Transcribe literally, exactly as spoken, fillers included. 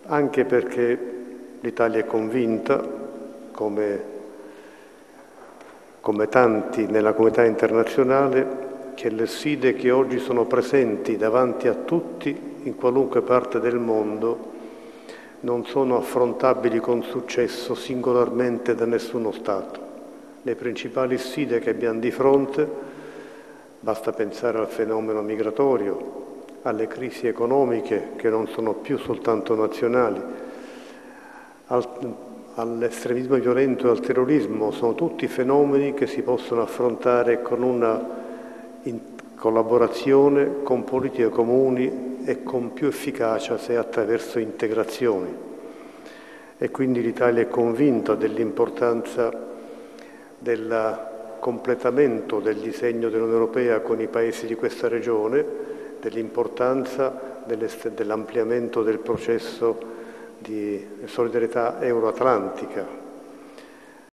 anche perché l'Italia è convinta, come, come tanti nella comunità internazionale, che le sfide che oggi sono presenti davanti a tutti in qualunque parte del mondo non sono affrontabili con successo singolarmente da nessuno Stato. Le principali sfide che abbiamo di fronte, basta pensare al fenomeno migratorio, alle crisi economiche che non sono più soltanto nazionali, al, all'estremismo violento e al terrorismo, sono tutti fenomeni che si possono affrontare con una in collaborazione, con politiche comuni e con più efficacia se attraverso integrazioni. E quindi l'Italia è convinta dell'importanza del completamento del disegno dell'Unione Europea con i paesi di questa regione, dell'importanza dell'ampliamento del processo di solidarietà euroatlantica,